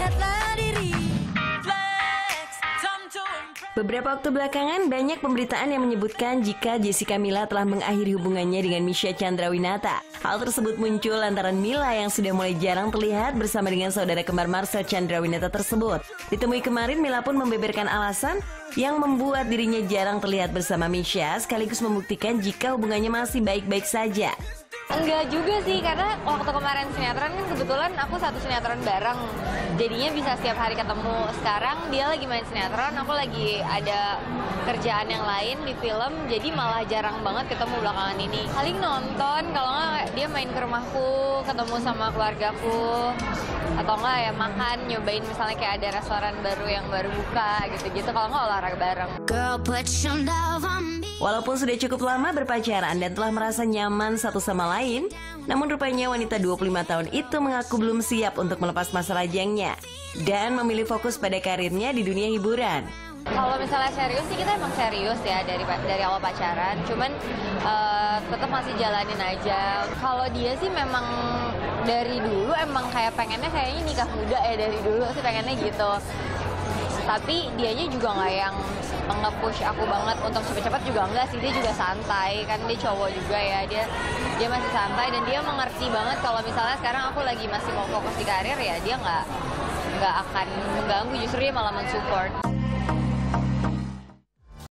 Beberapa waktu belakangan banyak pemberitaan yang menyebutkan jika Jessica Mila telah mengakhiri hubungannya dengan Misha Chandrawinata. Hal tersebut muncul lantaran Mila yang sudah mulai jarang terlihat bersama dengan saudara kembar Marcel Chandrawinata tersebut. Ditemui kemarin, Mila pun membeberkan alasan yang membuat dirinya jarang terlihat bersama Misha, sekaligus membuktikan jika hubungannya masih baik-baik saja. Enggak juga sih, karena waktu kemarin sinetron kan kebetulan aku satu sinetron bareng. Jadinya bisa setiap hari ketemu. Sekarang dia lagi main sinetron, aku lagi ada kerjaan yang lain di film. Jadi malah jarang banget ketemu belakangan ini. Paling nonton, kalau nggak dia main ke rumahku, ketemu sama keluargaku. Atau nggak ya makan, nyobain misalnya kayak ada restoran baru yang baru buka gitu-gitu. Kalau nggak olahraga bareng. Walaupun sudah cukup lama berpacaran dan telah merasa nyaman satu sama lain, namun rupanya wanita 25 tahun itu mengaku belum siap untuk melepas masa lajangnya dan memilih fokus pada karirnya di dunia hiburan. Kalau misalnya serius sih kita emang serius ya dari awal pacaran, cuman tetap masih jalanin aja. Kalau dia sih memang dari dulu emang kayak pengennya kayaknya nikah muda ya, dari dulu sih pengennya gitu. Tapi dianya juga nggak yang nge-push aku banget untuk cepet-cepet juga enggak sih, dia juga santai kan, dia cowok juga ya, dia masih santai dan dia mengerti banget kalau misalnya sekarang aku lagi masih mau fokus di karir ya, dia nggak akan mengganggu, justru dia malah mensupport.